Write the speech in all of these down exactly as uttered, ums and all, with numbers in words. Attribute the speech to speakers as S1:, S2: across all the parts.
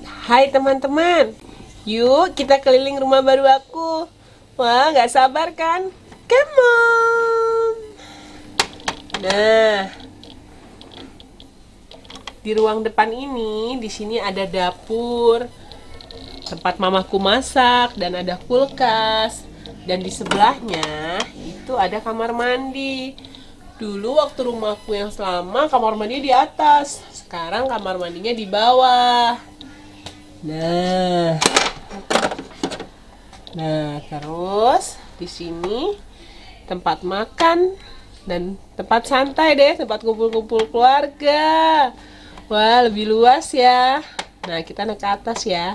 S1: Hai teman-teman, yuk kita keliling rumah baru aku. Wah, gak sabar kan? Come on. Nah, di ruang depan ini, di sini ada dapur, tempat mamaku masak, dan ada kulkas. Dan di sebelahnya itu ada kamar mandi. Dulu waktu rumahku yang selama, kamar mandi di atas. Sekarang kamar mandinya di bawah. Nah, nah terus di sini tempat makan dan tempat santai deh, tempat kumpul-kumpul keluarga. Wah, lebih luas ya. Nah, kita naik ke atas ya.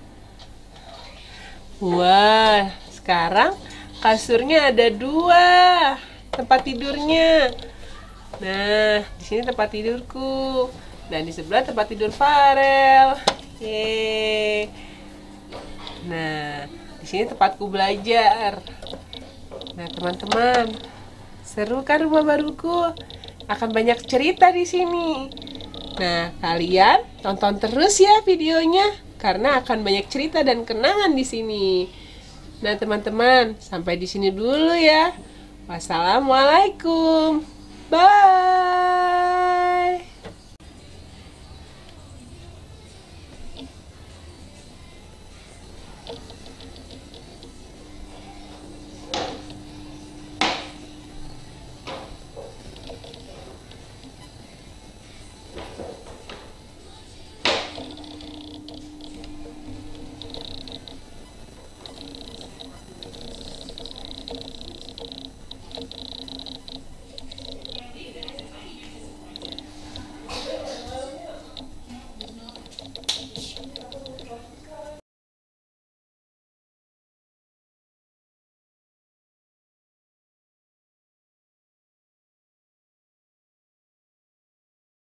S1: Wah, sekarang kasurnya ada dua tempat tidurnya. Nah, di sini tempat tidurku dan di sebelah tempat tidur Farel. Yeay. Nah, di sini tempatku belajar. Nah, teman-teman, seru kan rumah baruku? Akan banyak cerita di sini. Nah, kalian tonton terus ya videonya karena akan banyak cerita dan kenangan di sini. Nah, teman-teman, sampai di sini dulu ya. Wassalamualaikum. Bye.